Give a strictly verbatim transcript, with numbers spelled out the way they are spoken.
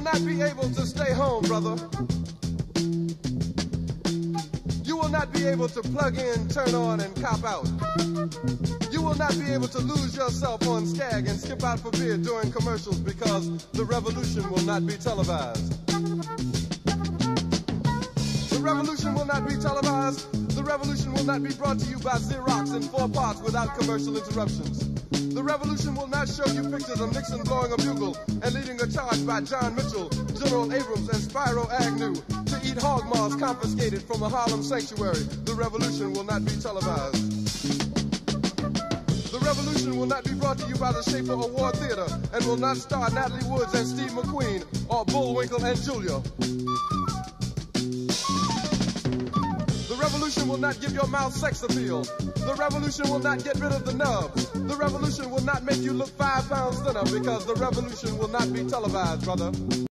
not be able to stay home, brother. You will not be able to plug in, turn on, and cop out. You will not be able to lose yourself on skag and skip out for beer during commercials because the revolution will not be televised. The revolution will not be televised. The revolution will not be brought to you by Xerox in four parts without commercial interruptions. The revolution will not show you pictures of Nixon blowing a bugle and leading a charge by John Mitchell, General Abrams, and Spiro Agnew to eat hog maws confiscated from a Harlem sanctuary. The revolution will not be televised. The revolution will not be brought to you by the Schaefer Award Theatre and will not star Natalie Woods and Steve McQueen or Bullwinkle and Julia. The revolution will not give your mouth sex appeal. The revolution will not get rid of the nubs. The revolution will not make you look five pounds thinner because the revolution will not be televised, brother.